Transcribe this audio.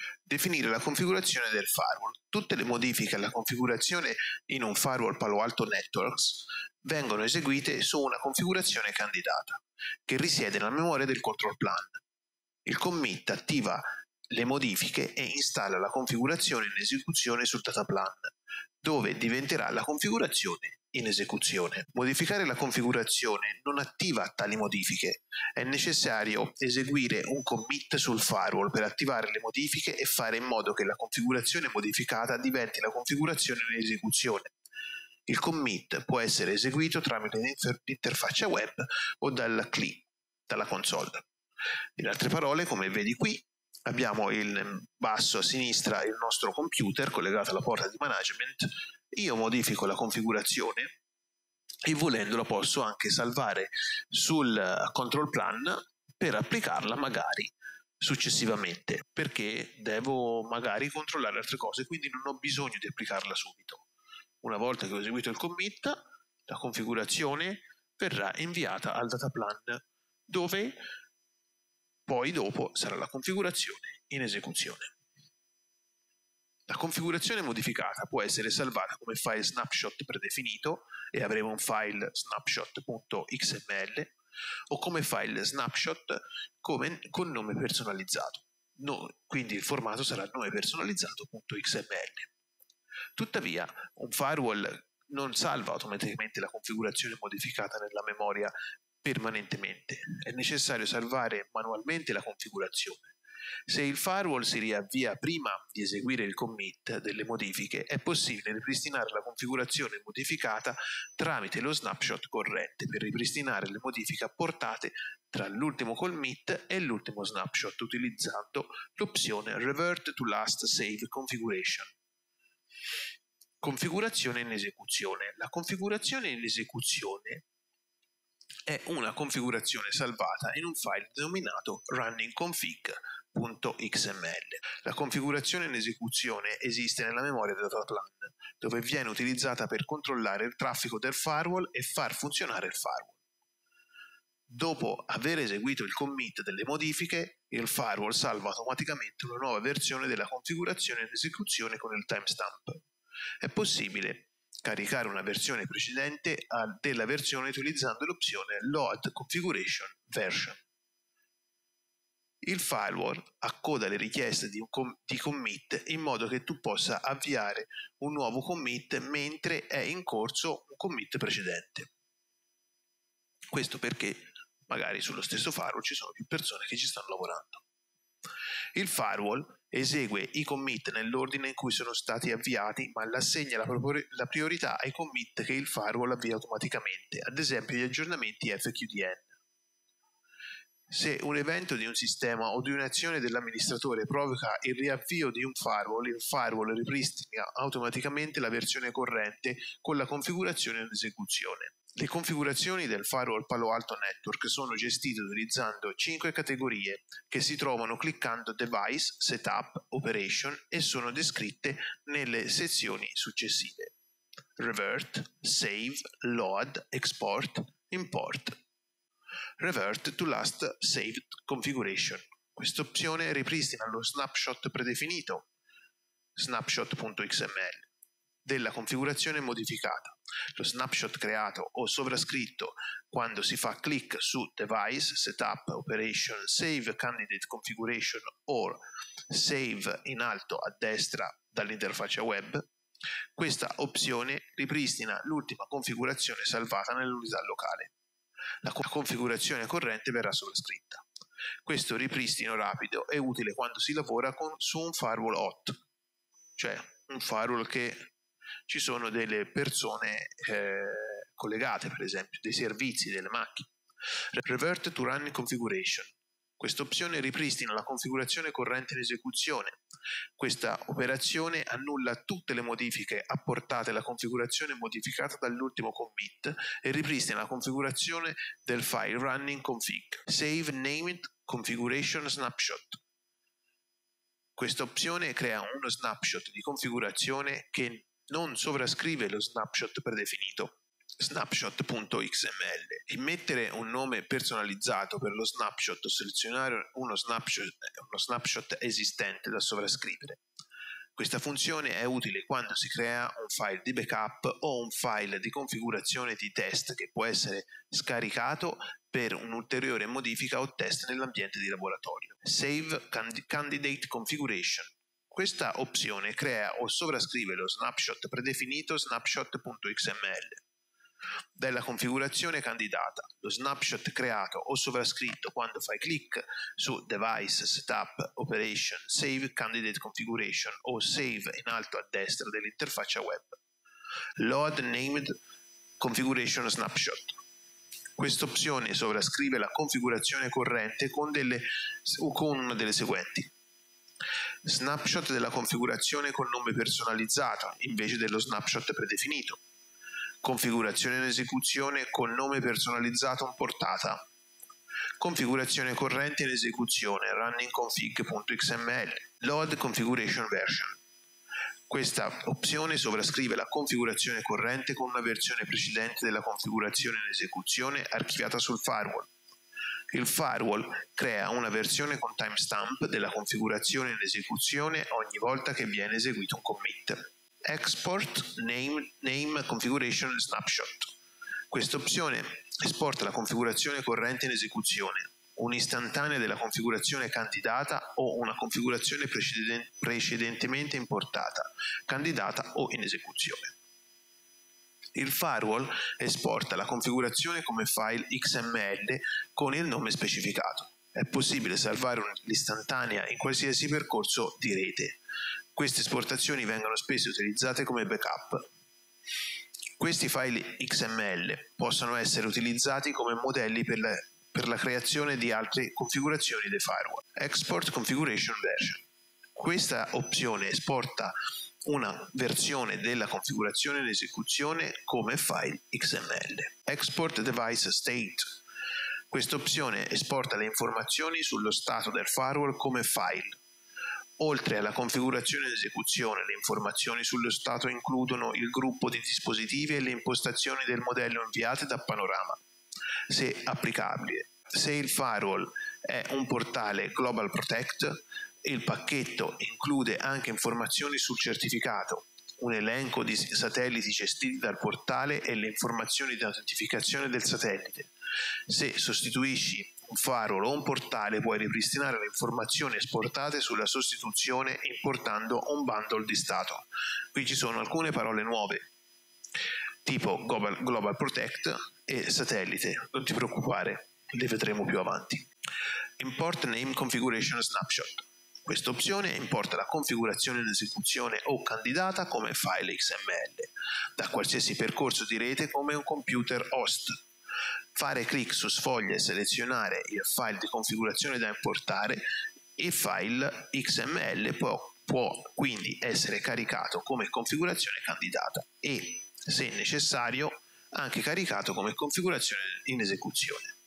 Definire la configurazione del firewall. Tutte le modifiche alla configurazione in un firewall Palo Alto Networks vengono eseguite su una configurazione candidata, che risiede nella memoria del control plan. Il commit attiva le modifiche e installa la configurazione in esecuzione sul dataplan, dove diventerà la configurazione in esecuzione. Modificare la configurazione non attiva tali modifiche. È necessario eseguire un commit sul firewall per attivare le modifiche e fare in modo che la configurazione modificata diventi la configurazione in esecuzione. Il commit può essere eseguito tramite l'interfaccia web o dal CLI, dalla console. In altre parole, come vedi qui, abbiamo in basso a sinistra il nostro computer collegato alla porta di management. Io modifico la configurazione e volendola posso anche salvare sul control plan per applicarla magari successivamente, perché devo magari controllare altre cose, quindi non ho bisogno di applicarla subito. Una volta che ho eseguito il commit, la configurazione verrà inviata al dataplan, dove poi dopo sarà la configurazione in esecuzione. La configurazione modificata può essere salvata come file snapshot predefinito e avremo un file snapshot.xml o come file snapshot con nome personalizzato. Quindi il formato sarà nome personalizzato.xml. Tuttavia, un firewall non salva automaticamente la configurazione modificata nella memoria permanentemente. È necessario salvare manualmente la configurazione. Se il firewall si riavvia prima di eseguire il commit delle modifiche, è possibile ripristinare la configurazione modificata tramite lo snapshot corrente per ripristinare le modifiche apportate tra l'ultimo commit e l'ultimo snapshot utilizzando l'opzione Revert to Last Save Configuration. Configurazione in esecuzione. La configurazione in esecuzione è una configurazione salvata in un file denominato runningconfig.xml. La configurazione in esecuzione esiste nella memoria del dataplan, dove viene utilizzata per controllare il traffico del firewall e far funzionare il firewall. Dopo aver eseguito il commit delle modifiche, il firewall salva automaticamente una nuova versione della configurazione in esecuzione con il timestamp. È possibile caricare una versione precedente della versione utilizzando l'opzione Load Configuration Version. Il firewall accoda le richieste di commit in modo che tu possa avviare un nuovo commit mentre è in corso un commit precedente. Questo perché magari sullo stesso firewall ci sono più persone che ci stanno lavorando. Il firewall esegue i commit nell'ordine in cui sono stati avviati, ma assegna la priorità ai commit che il firewall avvia automaticamente, ad esempio gli aggiornamenti FQDN. Se un evento di un sistema o di un'azione dell'amministratore provoca il riavvio di un firewall, il firewall ripristina automaticamente la versione corrente con la configurazione in esecuzione. Le configurazioni del firewall Palo Alto Network sono gestite utilizzando 5 categorie che si trovano cliccando Device, Setup, Operation e sono descritte nelle sezioni successive: Revert, Save, Load, Export, Import. Revert to Last Saved Configuration. Questa opzione ripristina lo snapshot predefinito, snapshot.xml, della configurazione modificata. Lo snapshot creato o sovrascritto quando si fa clic su Device, Setup, Operation, Save Candidate Configuration o Save in alto a destra dall'interfaccia web. Questa opzione ripristina l'ultima configurazione salvata nell'unità locale. La configurazione corrente verrà sovrascritta. Questo ripristino rapido è utile quando si lavora su un firewall hot, cioè un firewall che ci sono delle persone collegate, per esempio, dei servizi, delle macchine. Revert to Running Configuration. Questa opzione ripristina la configurazione corrente in esecuzione. Questa operazione annulla tutte le modifiche apportate alla configurazione modificata dall'ultimo commit e ripristina la configurazione del file running config. Save Named Configuration Snapshot. Questa opzione crea uno snapshot di configurazione che non sovrascrive lo snapshot predefinito. snapshot.xml. Immettere un nome personalizzato per lo snapshot o selezionare uno snapshot esistente da sovrascrivere. Questa funzione è utile quando si crea un file di backup o un file di configurazione di test che può essere scaricato per un'ulteriore modifica o test nell'ambiente di laboratorio. Save Candidate Configuration. Questa opzione crea o sovrascrive lo snapshot predefinito snapshot.xml della configurazione candidata. Lo snapshot creato o sovrascritto quando fai clic su Device, Setup, Operation, Save Candidate Configuration o Save in alto a destra dell'interfaccia web. Load Named Configuration Snapshot. Questa opzione sovrascrive la configurazione corrente con una delle seguenti. Snapshot della configurazione con nome personalizzato invece dello snapshot predefinito. Configurazione in esecuzione con nome personalizzato in portata. Configurazione corrente in esecuzione runningconfig.xml. Load configuration version. Questa opzione sovrascrive la configurazione corrente con una versione precedente della configurazione in esecuzione archiviata sul firewall. Il firewall crea una versione con timestamp della configurazione in esecuzione ogni volta che viene eseguito un commit. Export Name Configuration Snapshot. Questa opzione esporta la configurazione corrente in esecuzione, un'istantanea della configurazione candidata o una configurazione precedentemente importata, candidata o in esecuzione. Il firewall esporta la configurazione come file XML con il nome specificato. È possibile salvare l'istantanea in qualsiasi percorso di rete. Queste esportazioni vengono spesso utilizzate come backup. Questi file XML possono essere utilizzati come modelli per la creazione di altre configurazioni dei firewall. Export Configuration Version. Questa opzione esporta una versione della configurazione in esecuzione come file XML. Export Device State. Questa opzione esporta le informazioni sullo stato del firewall come file. Oltre alla configurazione in esecuzione, le informazioni sullo stato includono il gruppo di dispositivi e le impostazioni del modello inviate da Panorama, se applicabile. Se il firewall è un portale Global Protect, il pacchetto include anche informazioni sul certificato, un elenco di satelliti gestiti dal portale e le informazioni di autentificazione del satellite. Se sostituisci un firewall o un portale, puoi ripristinare le informazioni esportate sulla sostituzione importando un bundle di stato. Qui ci sono alcune parole nuove, tipo Global Protect e satellite. Non ti preoccupare, le vedremo più avanti. Import Name Configuration Snapshot. Questa opzione importa la configurazione in esecuzione o candidata come file XML da qualsiasi percorso di rete come un computer host. Fare clic su sfoglia e selezionare il file di configurazione da importare. Il file XML può quindi essere caricato come configurazione candidata e, se necessario, anche caricato come configurazione in esecuzione.